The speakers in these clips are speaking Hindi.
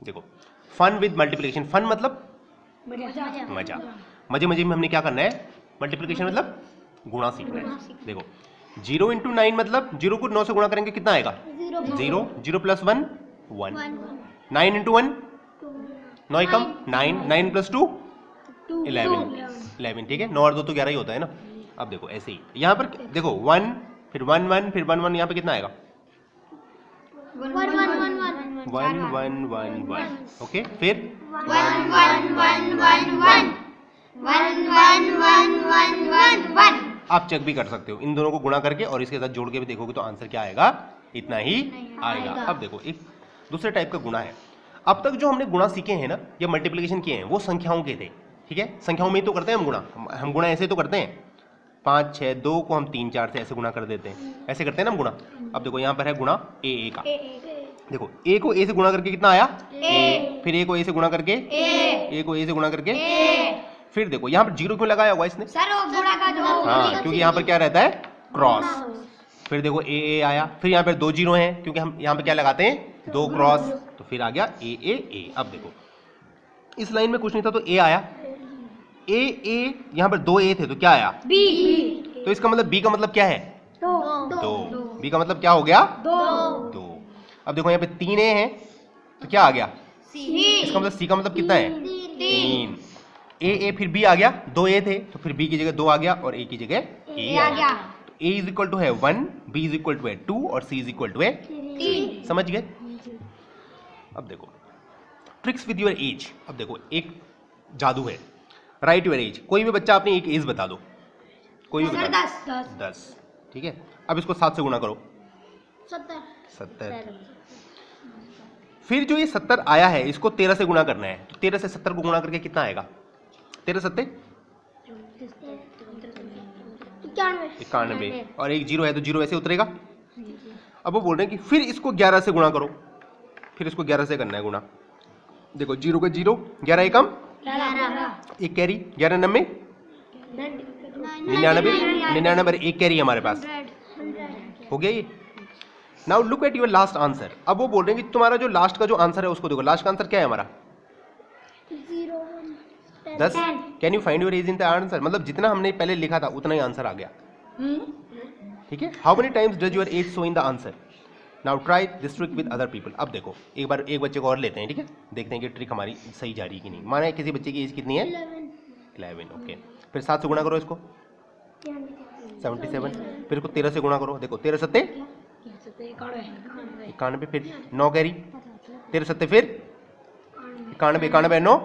देखो फन विद मल्टीप्लिकेशन, फन मतलब मजा, मजे मजे में हमने क्या करना है, मल्टीप्लिकेशन मतलब गुणा सीखना है। देखो 0 इंटू 9 मतलब 0 को 9 से गुणा करेंगे कितना आएगा 0, 0 प्लस 1 1, 9 इंटू 1 9 एकम 9, 9 प्लस 2 11, ठीक है, 9 और 2 तो 11 ही होता है ना। अब देखो ऐसे ही यहाँ पर देखो 1 फिर 1 1 फिर 1 1, यहाँ पे कितना आएगा 1 1 1 1, ओके, फिर 1 1 1 1 1 1 1 1 1 1। आप चेक भी कर सकते हो, इन दोनों को गुणा करके और इसके साथ जोड़ के भी देखोगे तो आंसर क्या आएगा, इतना ही आएगा। अब देखो एक दूसरे टाइप का गुणा है। अब तक जो हमने गुणा सीखे हैं ना या मल्टीप्लिकेशन किए हैं वो संख्याओं के थे, ठीक है, संख्याओं में ही तो करते हैं हम गुणा, हम गुणा ऐसे तो करते हैं 5 6 2 को हम 3 4 से ऐसे गुणा कर देते हैं, ऐसे करते हैं ना हम गुणा। अब देखो यहाँ पर है गुणा ए का, देखो ए को ए से गुणा करके कितना आया ए, फिर ए को ए से गुणा करके ए को ए से गुणा करके फिर देखो यहाँ पर 0 क्यों लगाया हुआ इसने सर वो गुणा का जो हाँ, क्योंकि यहाँ पर क्या रहता है क्रॉस। फिर देखो ए आया, फिर यहाँ पर 2 0 हैं क्योंकि हम यहाँ पे क्या लगाते हैं 2 क्रॉस, तो फिर आ गया ए। अब देखो इस लाइन में कुछ नहीं था तो ए आया, ए यहाँ पर 2 ए थे तो क्या आया बी, तो इसका मतलब बी का मतलब क्या है 2, बी का मतलब क्या हो गया 2। अब देखो यहाँ पे 3 ए हैं तो क्या आ गया सी, इसका मतलब सी का मतलब कितना है 3। ए फिर बी आ गया, 2 ए थे तो फिर बी की जगह 2 आ गया और ए की जगह ए आ गया। तो ए इज इक्वल टू है 1, बी इज इक्वल टू है 2 और सी इज इक्वल टू है 3। समझ गए। अब देखो ट्रिक्स विद योर एज। अब देखो एक जादू है, राइट योर एज। कोई भी बच्चा अपनी एक एज बता दो, कोई भी बता दो 10, ठीक है। अब इसको 7 से गुणा करो 70, फिर जो ये 70 आया है इसको 13 से गुणा करना है, तो 13 से 70 को गुणा करके कितना आएगा 13 सत्ते 91 और एक 0 है तो 0 ऐसे उतरेगा। अब वो बोल रहे हैं कि फिर इसको 11 से गुणा करो, फिर इसको 11 से करना है गुणा। देखो 0 का 0, 11 एकम 1 कैरी, 11 नब्बे 99 एक कैरी हमारे पास हो गया ये। Now look at your last answer. अब वो बोल रहे हैं कि तुम्हारा जो लास्ट का जो आंसर है उसको देखो, लास्ट का आंसर क्या है हमारा 10। Can you find your age in the answer, मतलब जितना हमने पहले लिखा था उतना ही आंसर आ गया, ठीक है। How many times does your age show in the answer. Now try this trick with other people. अब देखो एक बार एक बच्चे को और लेते हैं, ठीक है, देखते हैं कि ट्रिक हमारी सही जा रही है कि नहीं। माना किसी बच्चे की एज कितनी है 11, ओके, फिर 7 से गुणा करो इसको 77, फिर इसको 13 से गुणा करो, देखो 13 सत्ते 91, फिर 9 कैरी 13 सत्ते फिर 91 9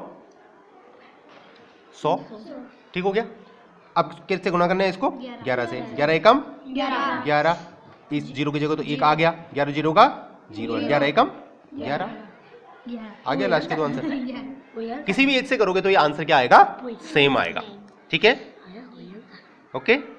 100, ठीक हो गया। अब किस से गुणा करना है इसको 11 से, 11 एकम 11, इस 0 की जगह तो 1 आ गया, 11 0 का 0, 11 एकम 11 आ गया लास्ट के दो आंसर। किसी भी एज से करोगे तो ये आंसर क्या आएगा सेम आएगा, ठीक है, ओके।